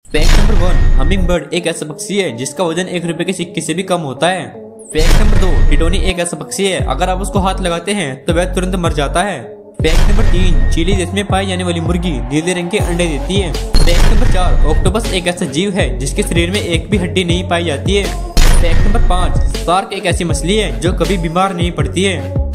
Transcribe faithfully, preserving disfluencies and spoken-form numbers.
Fact number one, humming bird एक ऐसा पक्षी है जिसका वजन एक रुपए के सिक्के से भी कम होता है। फैक्ट नंबर दो, टिटोनी एक ऐसा पक्षी है अगर आप उसको हाथ लगाते हैं तो वह तुरंत मर जाता है। फैक्ट नंबर तीन, चिली देश में पाई जाने वाली मुर्गी नीले रंग के अंडे देती है। फैक्ट नंबर चार, ऑक्टोपस एक ऐसा जीव है जिसके शरीर में एक भी हड्डी नहीं पाई जाती है। फैक्ट नंबर पाँच, शार्क एक ऐसी मछली है जो कभी बीमार नहीं पड़ती है।